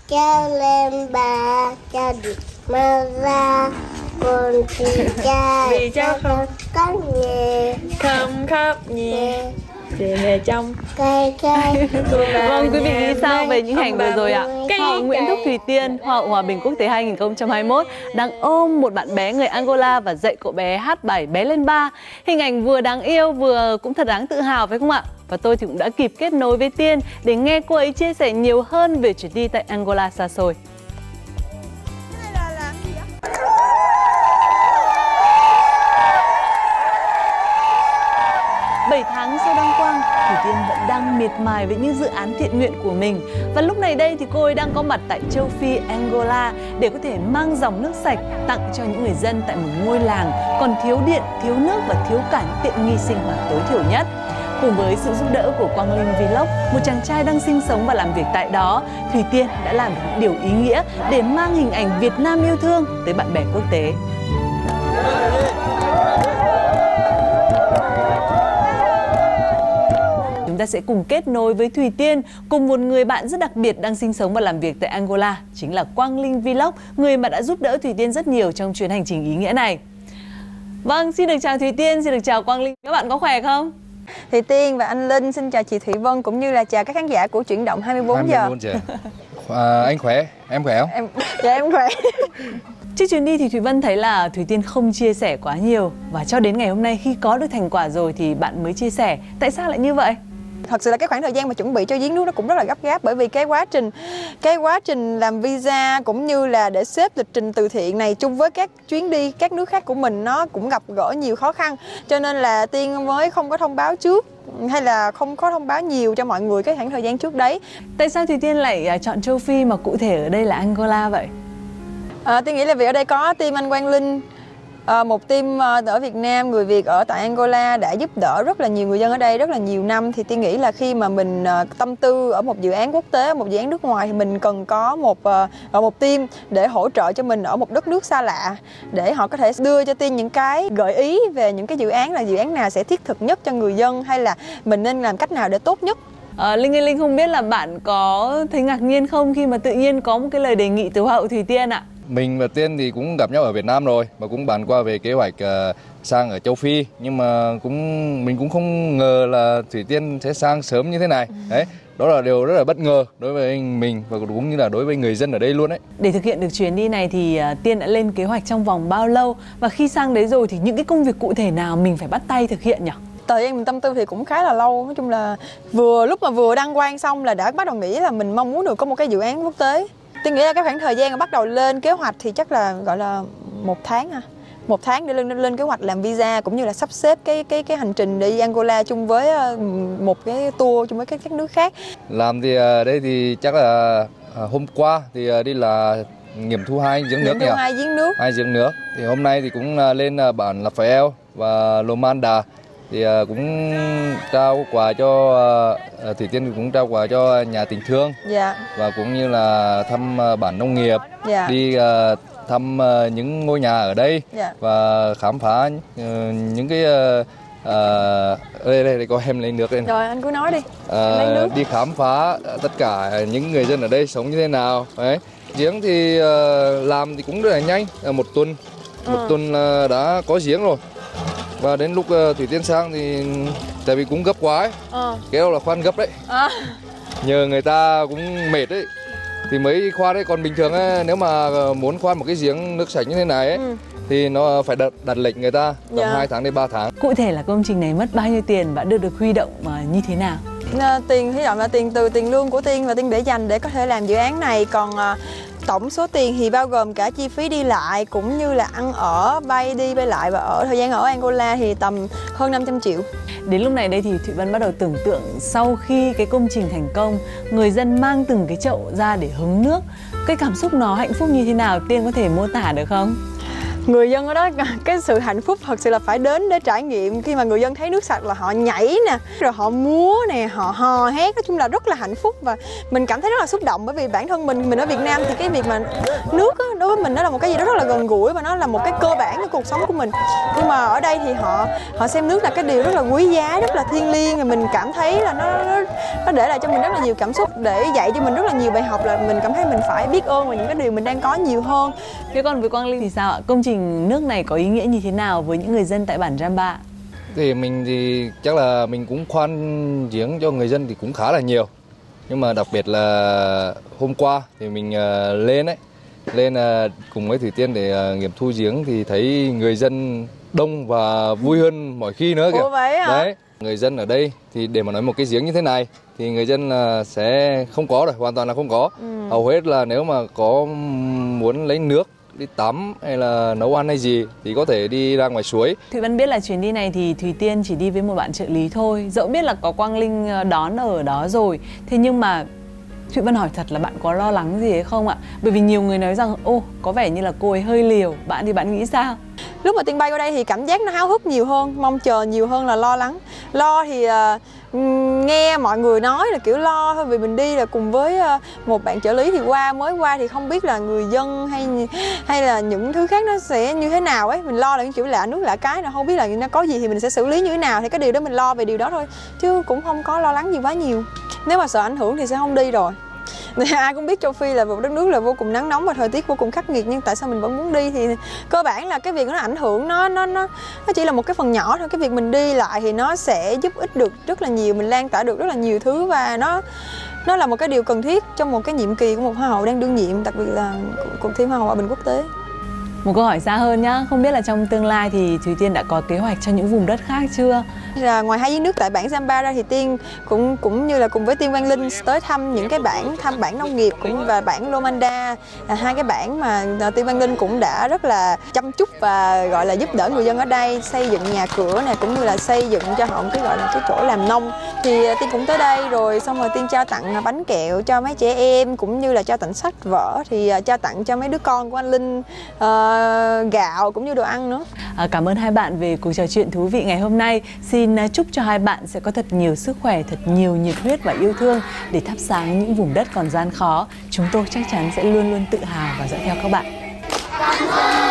cha lên bà cha đi mà ra con thì cha vì cha không có nhẹ không khóc nhẹ để mẹ trong cây cây. Vâng, quý vị nghĩ sao về những hình vừa rồi ạ? Chị Nguyễn Thúc Thùy Tiên, Hoa hậu Hòa bình Quốc tế 2021 đang ôm một bạn bé người Angola và dạy cậu bé hát bài Bé lên ba. Hình ảnh vừa đáng yêu vừa cũng thật đáng tự hào phải không ạ? Và tôi thì cũng đã kịp kết nối với Tiên để nghe cô ấy chia sẻ nhiều hơn về chuyến đi tại Angola xa xôi. 7 tháng sau đăng quang, Thùy Tiên vẫn đang miệt mài với những dự án thiện nguyện của mình. Và lúc này đây thì cô ấy đang có mặt tại châu Phi Angola để có thể mang dòng nước sạch tặng cho những người dân tại một ngôi làng còn thiếu điện, thiếu nước và thiếu cả những tiện nghi sinh hoạt tối thiểu nhất. Cùng với sự giúp đỡ của Quang Linh Vlog, một chàng trai đang sinh sống và làm việc tại đó, Thùy Tiên đã làm được những điều ý nghĩa để mang hình ảnh Việt Nam yêu thương tới bạn bè quốc tế. Chúng ta sẽ cùng kết nối với Thùy Tiên cùng một người bạn rất đặc biệt đang sinh sống và làm việc tại Angola, chính là Quang Linh Vlog, người mà đã giúp đỡ Thùy Tiên rất nhiều trong chuyến hành trình ý nghĩa này. Vâng, xin được chào Thùy Tiên, xin được chào Quang Linh. Các bạn có khỏe không? Thùy Tiên và anh Linh xin chào chị Thụy Vân cũng như là chào các khán giả của Chuyển động 24 giờ. Anh khỏe, em khỏe không? Em khỏe. Trước chuyến đi thì Thùy Vân thấy là Thùy Tiên không chia sẻ quá nhiều. Và cho đến ngày hôm nay khi có được thành quả rồi thì bạn mới chia sẻ. Tại sao lại như vậy? Thật sự là cái khoảng thời gian mà chuẩn bị cho giếng nước nó cũng rất là gấp gáp, bởi vì cái quá trình làm visa cũng như là để xếp lịch trình từ thiện này chung với các chuyến đi các nước khác của mình nó cũng gặp gỡ nhiều khó khăn, cho nên là Tiên mới không có thông báo trước hay là không có thông báo nhiều cho mọi người cái khoảng thời gian trước đấy. Tại sao Thùy Tiên lại chọn châu Phi mà cụ thể ở đây là Angola vậy? Tiên nghĩ là vì ở đây có team anh Quang Linh, một team ở Việt Nam, người Việt ở tại Angola đã giúp đỡ rất là nhiều người dân ở đây rất là nhiều năm. Thì Tiên nghĩ là khi mà mình tâm tư ở một dự án quốc tế, một dự án nước ngoài thì mình cần có một team để hỗ trợ cho mình ở một đất nước xa lạ, để họ có thể đưa cho Tiên những cái gợi ý về những cái dự án nào sẽ thiết thực nhất cho người dân, hay là mình nên làm cách nào để tốt nhất. Linh không biết là bạn có thấy ngạc nhiên không khi mà tự nhiên có một cái lời đề nghị từ Hoa hậu Thùy Tiên ạ? Mình và Tiên thì cũng gặp nhau ở Việt Nam rồi và cũng bàn qua về kế hoạch sang ở châu Phi, nhưng mà mình cũng không ngờ là Thùy Tiên sẽ sang sớm như thế này. Đấy, đó là điều rất là bất ngờ đối với mình và cũng như là đối với người dân ở đây luôn đấy. Để thực hiện được chuyến đi này thì Tiên đã lên kế hoạch trong vòng bao lâu, và khi sang đấy rồi thì những cái công việc cụ thể nào mình phải bắt tay thực hiện nhỉ? Thời gian mình tâm tư thì cũng khá là lâu. Nói chung là lúc mà vừa đăng quang xong là đã bắt đầu nghĩ là mình mong muốn được có một cái dự án quốc tế. Tôi nghĩ là cái khoảng thời gian mà bắt đầu lên kế hoạch thì chắc là gọi là 1 tháng ha. 1 tháng để lên kế hoạch làm visa cũng như là sắp xếp cái hành trình đi Angola chung với một cái tour chung với các nước khác. Làm thì đây thì chắc là hôm qua thì đi là nghiệm thu 2 giếng nước nhỉ? 2 giếng nước. 2 giếng nước. Thì hôm nay thì cũng lên bản Rafael và Lomanda. Thì cũng trao quà cho Thùy Tiên, cũng trao quà cho nhà tình thương. Dạ. Và cũng như là thăm bản nông nghiệp. Dạ. Đi thăm những ngôi nhà ở đây. Dạ. Và khám phá những cái đây có em lấy nước lên. Rồi anh cứ nói đi. Lấy nước. Đi khám phá tất cả những người dân ở đây sống như thế nào. Đấy. Giếng thì làm thì cũng rất là nhanh, một tuần đã có giếng rồi. Và đến lúc Thùy Tiên sang thì tại vì cũng gấp quá ấy, kéo là khoan gấp đấy, nhờ người ta cũng mệt đấy thì mới khoan đấy. Còn bình thường ấy, nếu mà muốn khoan một cái giếng nước sạch như thế này ấy, thì nó phải đặt lệnh người ta tầm 2 tháng đến 3 tháng. Cụ thể là công trình này mất bao nhiêu tiền và được huy động như thế nào? Tiền huy động là tiền từ tiền lương của Tiên và Tiên để dành để có thể làm dự án này. Còn tổng số tiền thì bao gồm cả chi phí đi lại cũng như là ăn ở, bay đi bay lại, và thời gian ở Angola thì tầm hơn 500 triệu. Đến lúc này đây thì Thụy Vân bắt đầu tưởng tượng sau khi cái công trình thành công, người dân mang từng cái chậu ra để hứng nước, cái cảm xúc nó hạnh phúc như thế nào, Tiên có thể mô tả được không? người dân ở đó, cái sự hạnh phúc thật sự là phải đến để trải nghiệm. Khi mà người dân thấy nước sạch là họ nhảy nè, rồi họ múa nè, họ hò hét, nói chung là rất là hạnh phúc. Và mình cảm thấy rất là xúc động, bởi vì bản thân mình ở Việt Nam thì cái việc mà nước á, đối với mình nó là một cái gì đó rất là gần gũi và nó là một cái cơ bản của cuộc sống của mình. Nhưng mà ở đây thì họ xem nước là cái điều rất là quý giá, rất là thiêng liêng, và mình cảm thấy là nó để lại cho mình rất là nhiều cảm xúc, để dạy cho mình rất là nhiều bài học, là mình cảm thấy mình phải biết ơn về những cái điều mình đang có nhiều hơn. Thế còn với Quang Linh thì sao ạ? Công trình nước này có ý nghĩa như thế nào với những người dân tại bản Ramba? Thì mình thì chắc là mình cũng khoan giếng cho người dân thì cũng khá là nhiều. Nhưng mà đặc biệt là hôm qua thì mình lên cùng với Thủy Tiên để nghiệm thu giếng thì thấy người dân đông và vui hơn mọi khi nữa kìa. Ủa vậy hả? Đấy, người dân ở đây thì để mà nói một cái giếng như thế này thì người dân sẽ không có rồi, hoàn toàn là không có. Hầu hết là nếu mà có muốn lấy nước đi tắm hay là nấu ăn hay gì thì có thể đi ra ngoài suối. Thủy Vân biết là chuyến đi này thì Thủy Tiên chỉ đi với một bạn trợ lý thôi. Dẫu biết là có Quang Linh đón ở đó rồi, thế nhưng mà Thủy Vân hỏi thật là bạn có lo lắng gì hay không ạ? Bởi vì nhiều người nói rằng ô, có vẻ như là cô ấy hơi liều. Bạn thì bạn nghĩ sao? Lúc mà Tiên bay qua đây thì cảm giác nó háo hức nhiều hơn, mong chờ nhiều hơn là lo lắng. Lo thì nghe mọi người nói là kiểu lo thôi, vì mình đi là cùng với một bạn trợ lý thì mới qua thì không biết là người dân hay là những thứ khác nó sẽ như thế nào ấy. Mình lo là những kiểu lạ nước lạ cái, là không biết là nó có gì thì mình sẽ xử lý như thế nào, thì cái điều đó mình lo về điều đó thôi, chứ cũng không có lo lắng gì quá nhiều. Nếu mà sợ ảnh hưởng thì sẽ không đi rồi. Ai cũng biết châu Phi là một đất nước là vô cùng nắng nóng và thời tiết vô cùng khắc nghiệt, nhưng tại sao mình vẫn muốn đi? Thì cơ bản là cái việc nó ảnh hưởng nó chỉ là một cái phần nhỏ thôi. Cái việc mình đi lại thì nó sẽ giúp ích được rất là nhiều, mình lan tỏa được rất là nhiều thứ, và nó là một cái điều cần thiết trong một cái nhiệm kỳ của một hoa hậu đang đương nhiệm, đặc biệt là cuộc thi hoa hậu hòa bình quốc tế. Một câu hỏi xa hơn nhá, không biết là trong tương lai thì Thủy Tiên đã có kế hoạch cho những vùng đất khác chưa? Ngoài hai giếng nước tại bản Ramba ra thì Tiên cũng như là cùng với Tiên Quang Linh tới thăm những cái bản nông nghiệp và bản Lomanda, hai cái bản mà Tiên Quang Linh cũng đã rất là chăm chút và gọi là giúp đỡ người dân ở đây xây dựng nhà cửa này, cũng như là xây dựng cho họ một cái gọi là cái chỗ làm nông. Thì Tiên cũng tới đây rồi, xong rồi Tiên trao tặng bánh kẹo cho mấy trẻ em, cũng như là trao tặng sách vở, thì trao tặng cho mấy đứa con của anh Linh gạo cũng như đồ ăn nữa. Cảm ơn hai bạn về cuộc trò chuyện thú vị ngày hôm nay. Xin chúc cho hai bạn sẽ có thật nhiều sức khỏe, thật nhiều nhiệt huyết và yêu thương để thắp sáng những vùng đất còn gian khó. Chúng tôi chắc chắn sẽ luôn luôn tự hào và dõi theo các bạn.